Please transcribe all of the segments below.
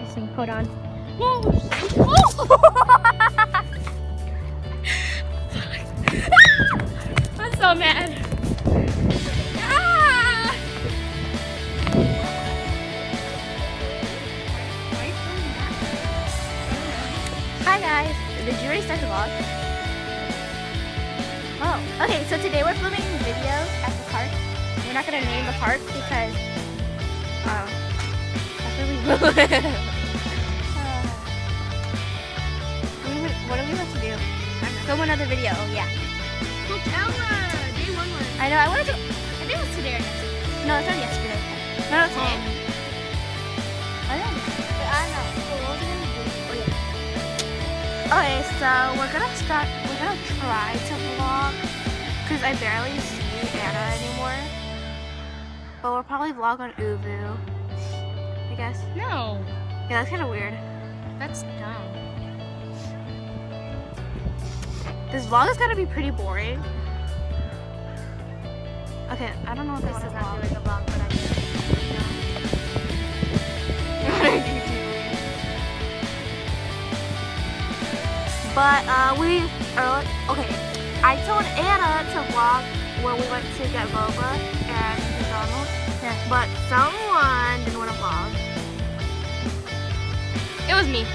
embarrassing. Hold on. I'm so mad. Ah! Hi guys. Did you already start the vlog? Oh, okay. So today we're filming videos at the park. We're not gonna name the park because that's really rude. What are we about to do? Film another video. Oh yeah. Coachella! Day 1 was. I know. I think it was today or yesterday. No, it's not yesterday. No, today. I don't know. So what was we gonna do? Oh yeah. Okay, so we're gonna try to vlog because I barely see Anna anymore. But we'll probably vlog on Uvu, I guess. No. Yeah, that's kind of weird. That's dumb. This vlog is gonna be pretty boring. Okay, I don't know if this is not doing a vlog, but I do. What are you doing? But we are okay. I told Anna to vlog when we went to get boba and McDonald's. Yeah. But someone didn't want to vlog. It was me.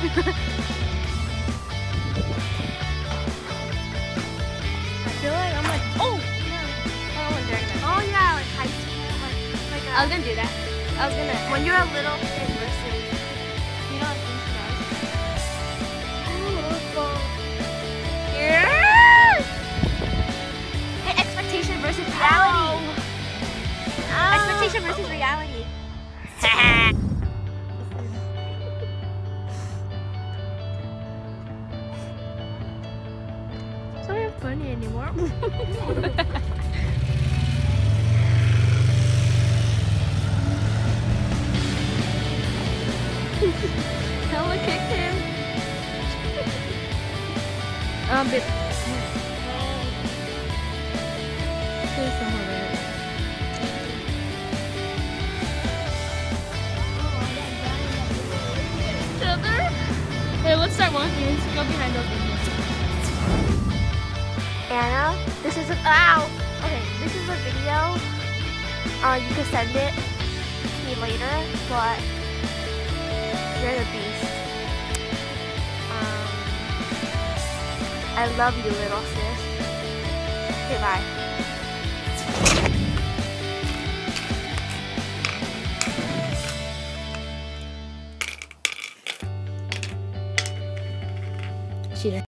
I feel like I'm like, oh yeah. Oh yeah, like high school, like I was gonna do that. I was gonna. when you're a little kid versus, you know what things Yeah. Hey, expectation versus reality. Expectation versus reality. It's not even funny anymore. Ella kicked him. Bit. Hey, let's start walking. Let's go behind those windows. Anna, this is okay, this is a video. You can send it to me later, but you're the beast. I love you, little sis. Okay, bye. Cheater.